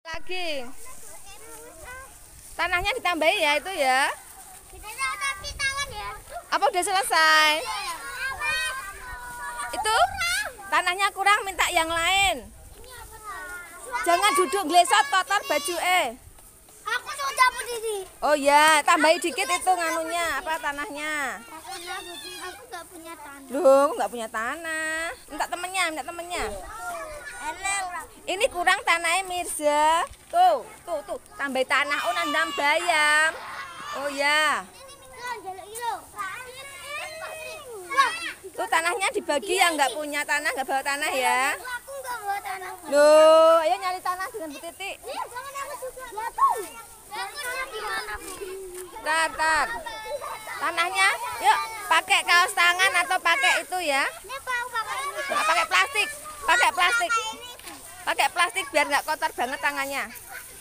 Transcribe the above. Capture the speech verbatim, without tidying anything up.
Lagi. Tanahnya ditambahi ya itu ya. Apa udah selesai? Itu tanahnya kurang, minta yang lain. Jangan duduk glesot kotor baju eh. Aku sudah berdiri. Oh ya, tambahi dikit itu nganunya, apa tanahnya. Aku nggak punya tanah. Loh, nggak punya tanah. Minta temennya, minta temennya. Ini kurang tanahnya Mirza. Tuh, tuh, tuh. Tambah tanah. Oh, nandam bayam. Oh ya. Tuh tanahnya dibagi yang nggak punya tanah, nggak bawa tanah ya. Aku nggak bawa tanah. Loh, ayo nyari tanah dengan Bu Titi. Tar, tar. Tanahnya, yuk pakai kaos tangan atau pakai itu ya. Nggak pakai plastik, pakai plastik. Pakai plastik biar nggak kotor banget tangannya.